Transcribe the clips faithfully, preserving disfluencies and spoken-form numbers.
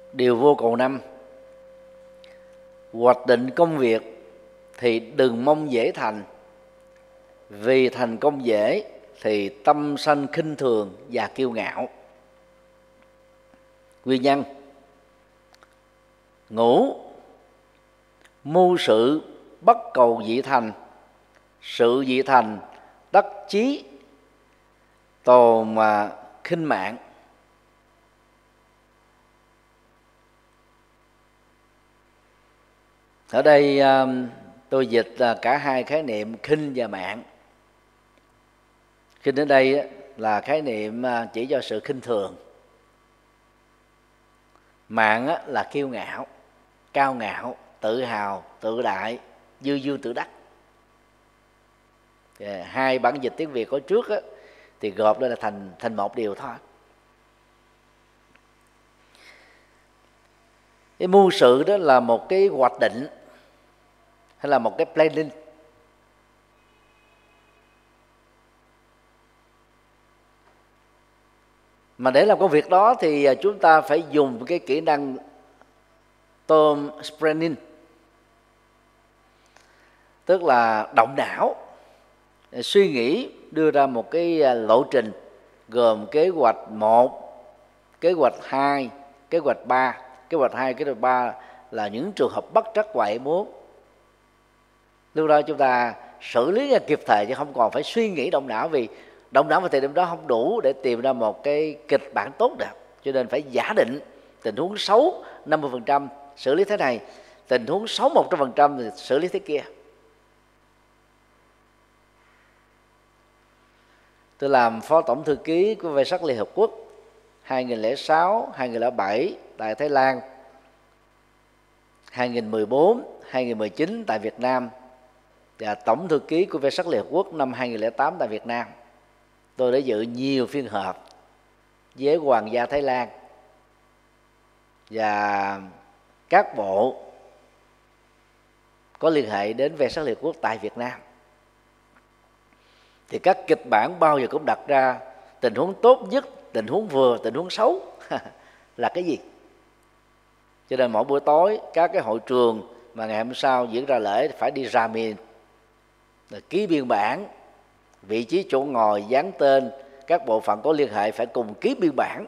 Điều vô cầu năm: hoạch định công việc thì đừng mong dễ thành, vì thành công dễ thì tâm sanh khinh thường và kiêu ngạo. Nguyên nhân: ngũ, mưu sự bất cầu dị thành, sự dị thành đắc chí, tồ mà khinh mạng. Ở đây tôi dịch cả hai khái niệm khinh và mạng. Khinh đến đây là khái niệm chỉ cho sự khinh thường. Mạng là kiêu ngạo, cao ngạo, tự hào, tự đại, dư dương tự đắc. Hai bản dịch tiếng Việt có trước á, thì gộp lên là thành thành một điều thôi. Cái mưu sự đó là một cái hoạch định hay là một cái planning. Mà để làm công việc đó thì chúng ta phải dùng cái kỹ năng Tom Spreading, tức là động não, suy nghĩ, đưa ra một cái lộ trình gồm kế hoạch một, kế hoạch hai, kế hoạch ba. Kế hoạch hai, kế hoạch ba là những trường hợp bất trắc ngoại muốn. Lúc đó chúng ta xử lý kịp thời chứ không còn phải suy nghĩ động não, vì động não vào thời điểm đó không đủ để tìm ra một cái kịch bản tốt được. Cho nên phải giả định tình huống xấu năm mươi phần trăm xử lý thế này, tình huống xấu một trăm phần trăm thì xử lý thế kia. Tôi làm phó tổng thư ký của Về sắc Liên Hợp Quốc hai nghìn lẻ sáu hai nghìn lẻ bảy tại Thái Lan, hai nghìn mười bốn hai nghìn mười chín tại Việt Nam, và tổng thư ký của Về sắc Liên Hợp Quốc năm hai nghìn lẻ tám tại Việt Nam. Tôi đã dự nhiều phiên họp với Hoàng gia Thái Lan và các bộ có liên hệ đến Về sắc Liên Hợp Quốc tại Việt Nam. Thì các kịch bản bao giờ cũng đặt ra tình huống tốt nhất, tình huống vừa, tình huống xấu là cái gì. Cho nên mỗi buổi tối các cái hội trường mà ngày hôm sau diễn ra lễ phải đi ra miền, ký biên bản, vị trí chỗ ngồi, dán tên, các bộ phận có liên hệ phải cùng ký biên bản.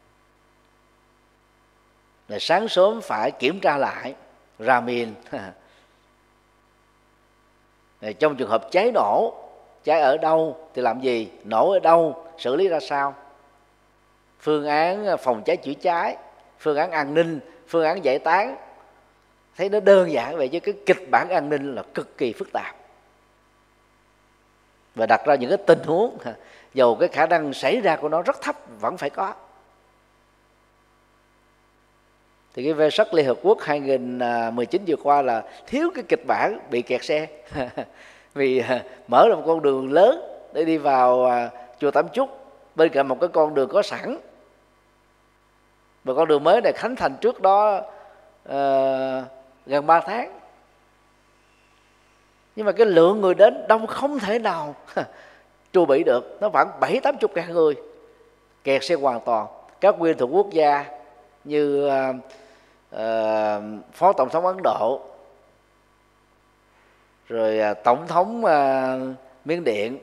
Rồi sáng sớm phải kiểm tra lại ra miền. Trong trường hợp cháy nổ, cháy ở đâu thì làm gì, nổ ở đâu, xử lý ra sao, phương án phòng cháy chữa cháy, phương án an ninh, phương án giải tán. Thấy nó đơn giản vậy chứ cái kịch bản an ninh là cực kỳ phức tạp, và đặt ra những cái tình huống dầu cái khả năng xảy ra của nó rất thấp vẫn phải có. Thì cái Về sắc Liên Hợp Quốc hai nghìn mười chín vừa qua là thiếu cái kịch bản bị kẹt xe vì mở ra một con đường lớn để đi vào chùa Tam Chúc, bên cạnh một cái con đường có sẵn, và con đường mới này khánh thành trước đó uh, gần ba tháng. Nhưng mà cái lượng người đến đông không thể nào tru bị được, nó khoảng bảy tám chục ngàn người, kẹt xe hoàn toàn. Các nguyên thủ quốc gia như uh, uh, Phó Tổng thống Ấn Độ, rồi uh, Tổng thống uh, Miến Điện,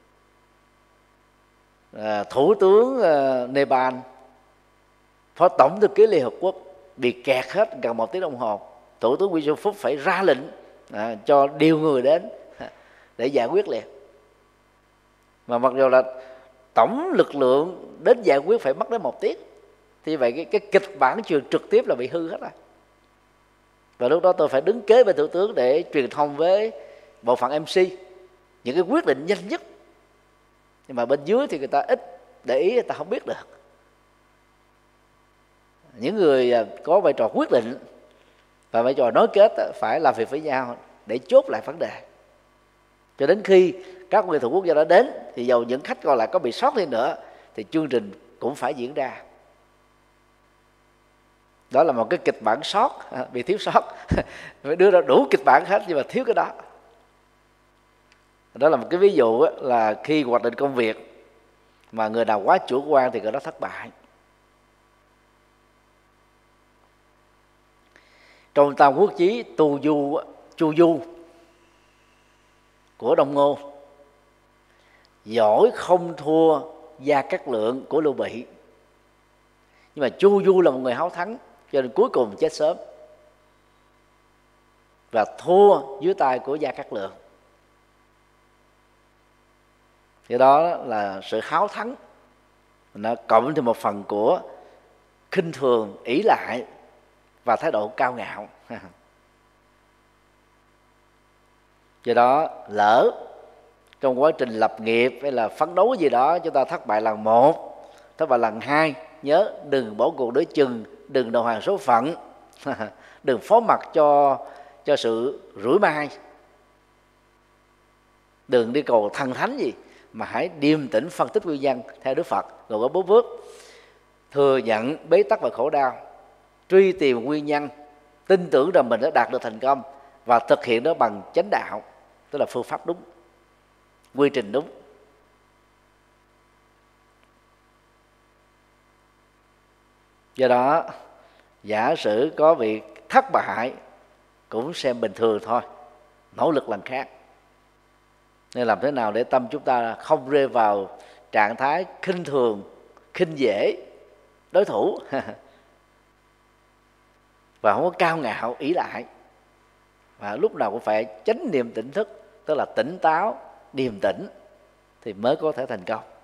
uh, Thủ tướng uh, Nepal, Phó Tổng thư ký Liên Hợp Quốc bị kẹt hết gần một tiếng đồng hồ. Thủ tướng Nguyễn Xuân Phúc phải ra lệnh à, cho điều người đến để giải quyết liền. Mà mặc dù là tổng lực lượng đến giải quyết phải mất đến một tiếng, thì vậy cái, cái kịch bản truyền trực tiếp là bị hư hết rồi. Và lúc đó tôi phải đứng kế bên thủ tướng để truyền thông với bộ phận em xê những cái quyết định nhanh nhất. Nhưng mà bên dưới thì người ta ít để ý, người ta không biết được. Những người có vai trò quyết định và vai trò nối kết phải làm việc với nhau để chốt lại vấn đề. Cho đến khi các nguyên thủ quốc gia đã đến thì dầu những khách còn lại có bị sót đi nữa thì chương trình cũng phải diễn ra. Đó là một cái kịch bản sót, bị thiếu sót. Phải đưa ra đủ kịch bản hết nhưng mà thiếu cái đó. Đó là một cái ví dụ là khi hoạch định công việc mà người nào quá chủ quan thì người đó thất bại. trong Tam Quốc Chí tu du chu du của Đông Ngô giỏi không thua Gia Cát Lượng của Lưu Bị, nhưng mà Chu Du là một người háo thắng cho nên cuối cùng chết sớm và thua dưới tay của Gia Cát Lượng. Thì đó là sự háo thắng, nó cộng thêm một phần của khinh thường, ỷ lại và thái độ cao ngạo. Do đó lỡ trong quá trình lập nghiệp hay là phấn đấu gì đó chúng ta thất bại lần một, thất bại lần hai, nhớ đừng bỏ cuộc đối chừng, đừng đầu hàng số phận, đừng phó mặc cho cho sự rủi mai, đừng đi cầu thần thánh gì, mà hãy điềm tĩnh phân tích nguyên nhân theo Đức Phật, rồi có bốn bước: thừa nhận bế tắc và khổ đau, truy tìm nguyên nhân, tin tưởng rằng mình đã đạt được thành công và thực hiện nó bằng chánh đạo, tức là phương pháp đúng, quy trình đúng. Do đó giả sử có việc thất bại cũng xem bình thường thôi, nỗ lực lần khác. Nên làm thế nào để tâm chúng ta không rơi vào trạng thái khinh thường, khinh dễ đối thủ và không có cao ngạo ỷ lại, và lúc nào cũng phải chánh niệm tỉnh thức, tức là tỉnh táo, điềm tĩnh thì mới có thể thành công.